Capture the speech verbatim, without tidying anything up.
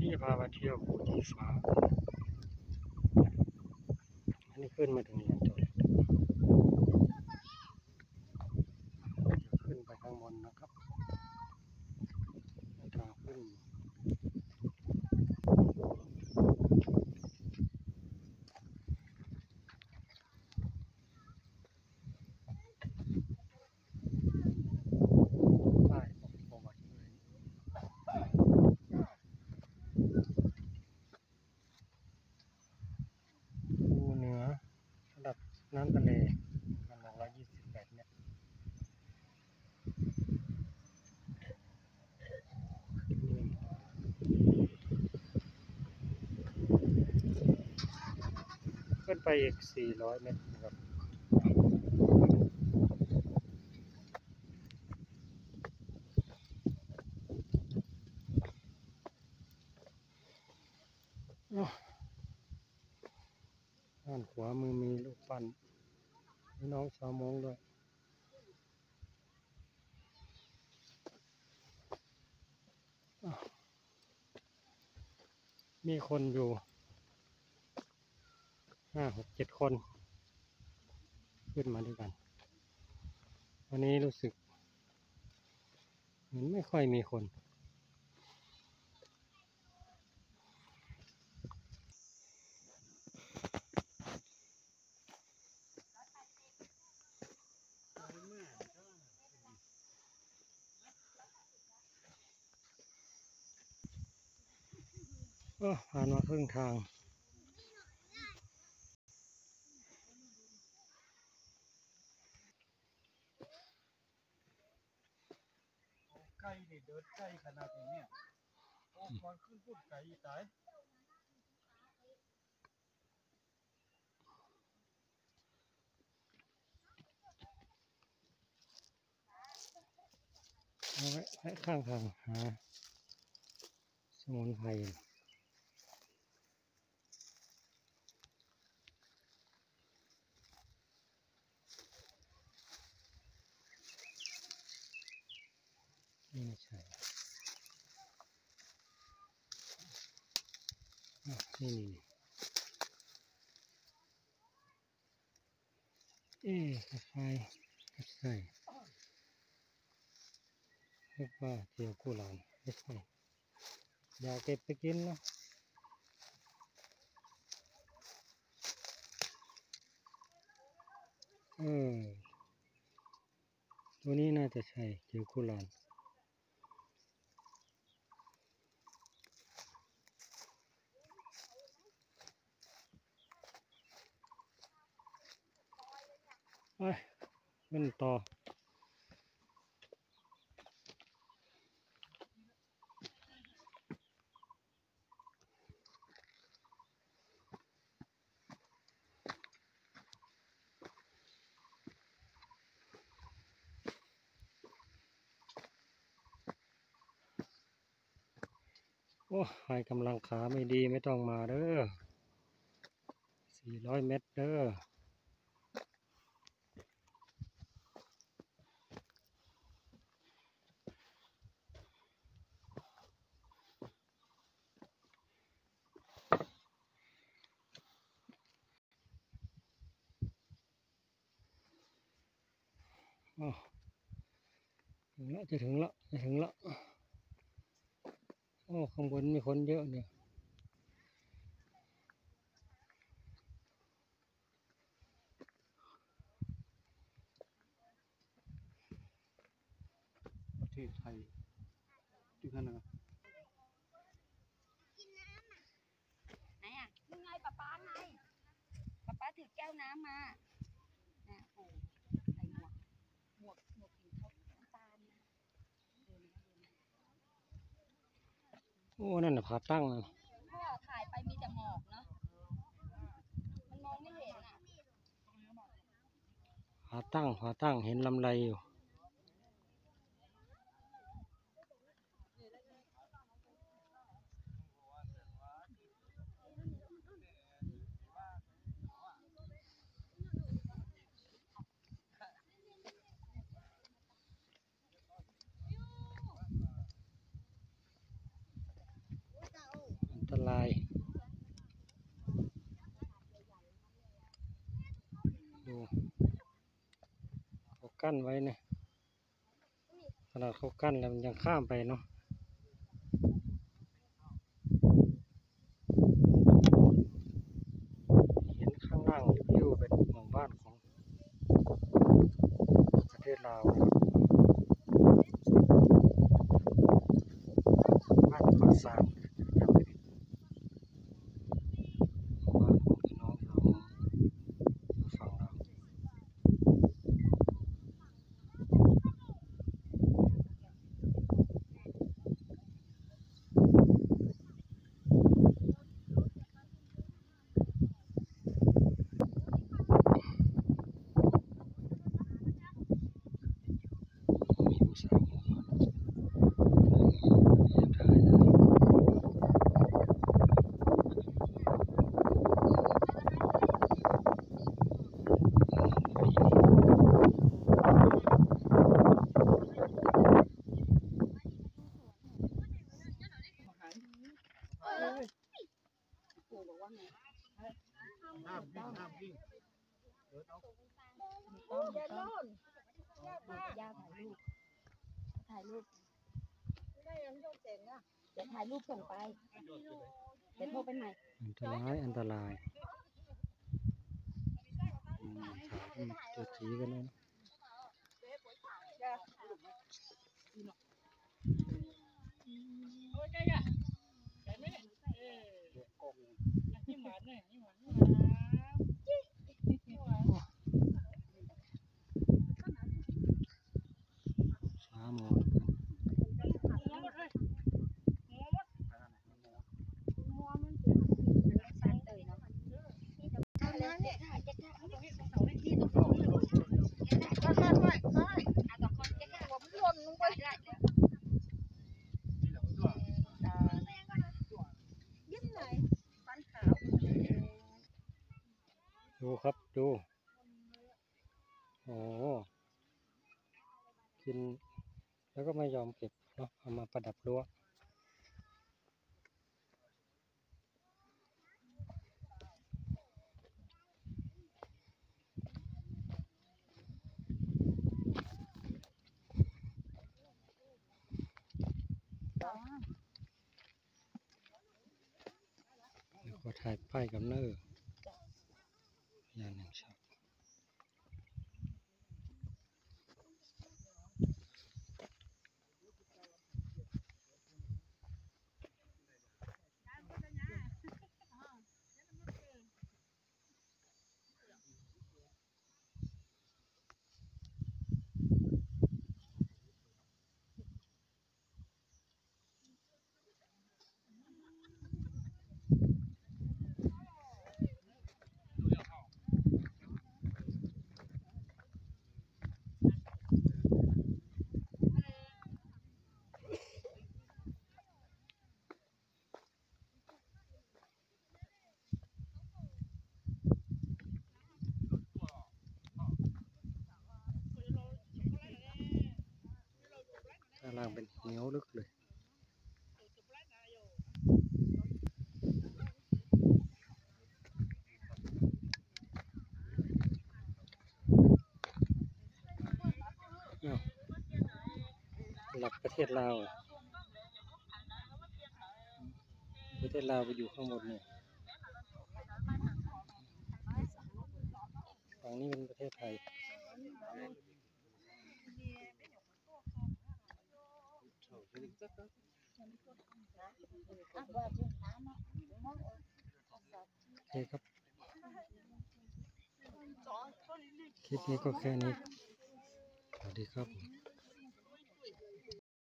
นี่พามาเที่ยวภูชีฟ้าอันนี้ขึ้นมาถึงลานจอดจะขึ้นไปข้างบนนะครับทางขึ้นป้ายบอกประวัติเลยภูเหนือระดับน้ำทะเลประมาณหนึ่งร้อยยี่สิบแปดเมตรขึ้นไปอีกสี่ร้อยเมตรนะครับด้านขวามือมีลูกปั้นพี่น้องชาวมงด้วยมีคนอยู่ห้าหกเจ็ดคนขึ้นมาด้วยกันวันนี้รู้สึกเหมือนไม่ค่อยมีคนก็ผ่านมาครึ่งทางไก่นี่เดินไก่ขนาดนี้เนี่ยโอ้ก่อนขึ้นพูดไก่ตายเอาไว้ไว้ข้างทางหาสมุนไพรนี่ไม่ใช่นี่นี่เอ๊ะกาแฟไม่ใช่เรียกว่าเจียวกุหลาบไม่ใช่อย่าเก็บไปกินนะเออตัวนี้น่าจะใช่เจียวกุหลาบไปขึ้นต่อโอ้ใครกำลังขาไม่ดีไม่ต้องมาเด้อสี่ร้อยเมตรเด้ออ๋อถึงละจะถึงละจะถึงละโอ้ข้างบนมีคนเยอะเนี่ยประเทศไทยถึงขนาดไหนอ่ะนี่ไงป๊าป๊าไงป๊าป๊าถือแก้วน้ำมาเนี่ยโอ้ใส่หมวกหมวกหมวกสีเขาน้ำตาลนะเดินนะเดินนะโอ้นั่นน่ะผาตั้งนะพ่อถ่ายไปมีแต่หมอกเนาะมันมองไม่เห็นอ่ะผาตั้งผาตั้งเห็นลำไรอยู่รายดูเขากั้นไว้เนี่ยขนาดเขากั้นแล้วมันยังข้ามไปเนาะเห็นข้างล่างริ้วๆเป็นหมู่บ้านของประเทศลาวนะครับบ้านขอดสร้างจำไม่ผิดบ้านของพี่น้องเราฝั่งเราว มีผู้สาวเข้ามาเห็นได้เลยปู่บอกว่าไงห้ามวิ่งห้ามวิ่งเดินเอาต้องต้องย่าถ่ายรูปถ่ายรูปได้ยังโยกเจ๋งอ่ะเดี๋ยวถ่ายรูปส่งไปเดี๋ยวโทรไปใหม่อันตรายอันตรายอืมสาวมันตัวจีกันเลยนะช้าหมดกันดูครับดูโอ้กินแล้วก็ไม่ยอมเก็บเนาะเอามาประดับรั้วแล้วก็ถ่ายป้ายกับเนอร์ยานแห่งชาติข้างล่างเป็นเหวลึกเลยอ้าวหลับประเทศลาวอะประเทศลาวไปอยู่ข้างบนเนี่ยฝั่งนี้เป็นประเทศไทยโอเคครับคลิปนี้ก็แค่นี้สวัสดีครับ